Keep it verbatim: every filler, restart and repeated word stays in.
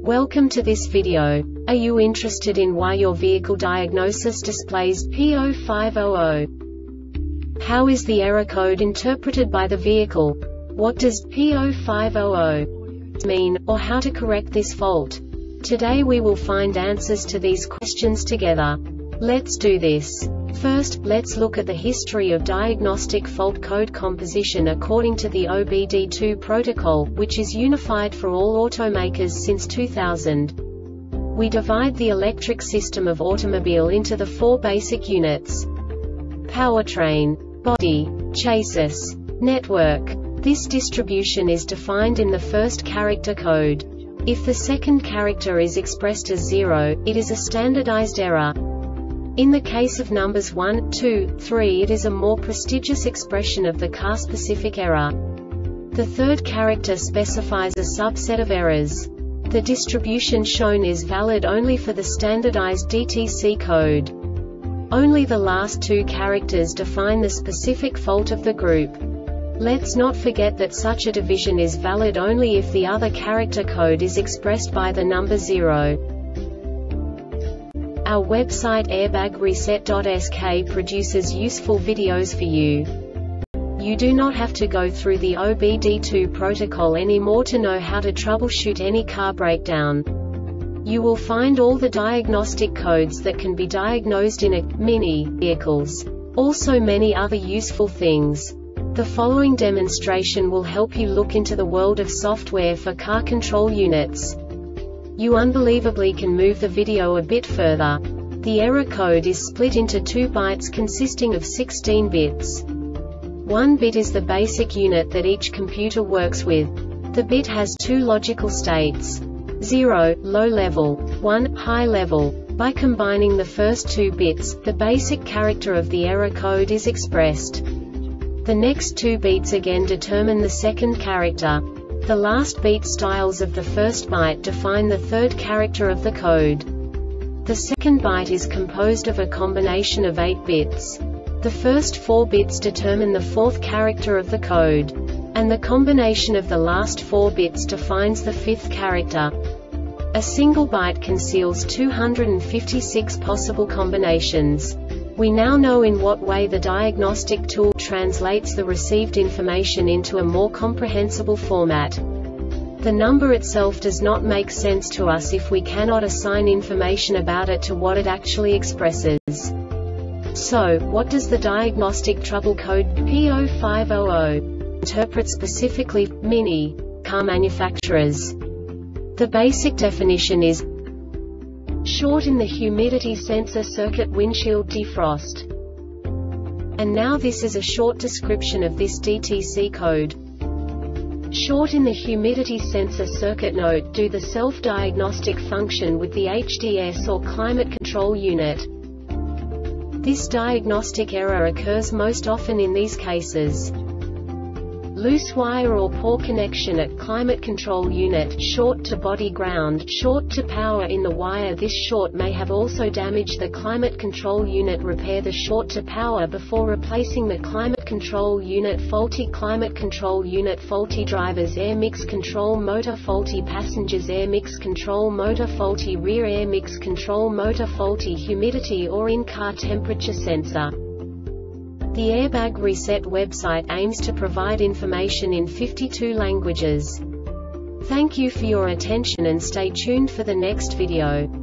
Welcome to this video. Are you interested in why your vehicle diagnosis displays P zero five zero zero? How is the error code interpreted by the vehicle? What does P zero five zero zero mean, or how to correct this fault? Today we will find answers to these questions together. Let's do this. First, let's look at the history of diagnostic fault code composition according to the O B D two protocol, which is unified for all automakers since two thousand. We divide the electric system of automobile into the four basic units: powertrain, body, chassis, network. This distribution is defined in the first character code. If the second character is expressed as zero, it is a standardized error. In the case of numbers one, two, three, it is a more prestigious expression of the car-specific error. The third character specifies a subset of errors. The distribution shown is valid only for the standardized D T C code. Only the last two characters define the specific fault of the group. Let's not forget that such a division is valid only if the other character code is expressed by the number zero. Our website airbag reset dot S K produces useful videos for you. You do not have to go through the O B D two protocol anymore to know how to troubleshoot any car breakdown. You will find all the diagnostic codes that can be diagnosed in a mini vehicles. Also many other useful things. The following demonstration will help you look into the world of software for car control units. You unbelievably can move the video a bit further. The error code is split into two bytes consisting of sixteen bits. One bit is the basic unit that each computer works with. The bit has two logical states: zero, low level, one, high level. By combining the first two bits, the basic character of the error code is expressed. The next two beats again determine the second character. The last beat styles of the first byte define the third character of the code. The second byte is composed of a combination of eight bits. The first four bits determine the fourth character of the code. And the combination of the last four bits defines the fifth character. A single byte conceals two hundred fifty-six possible combinations. We now know in what way the diagnostic tool translates the received information into a more comprehensible format. The number itself does not make sense to us if we cannot assign information about it to what it actually expresses. So, what does the diagnostic trouble code P zero five zero zero interpret specifically for mini car manufacturers? The basic definition is short in the humidity sensor circuit windshield defrost. And now this is a short description of this D T C code. Short in the humidity sensor circuit. Note: do the self-diagnostic function with the H D S or climate control unit. This diagnostic error occurs most often in these cases: loose wire or poor connection at climate control unit, short to body ground, short to power in the wire. This short may have also damaged the climate control unit. Repair the short to power before replacing the climate control unit. Faulty climate control unit, faulty drivers air mix control motor, faulty passengers air mix control motor, faulty rear air mix control motor, faulty humidity or in-car temperature sensor. The Airbag Reset website aims to provide information in fifty-two languages. Thank you for your attention and stay tuned for the next video.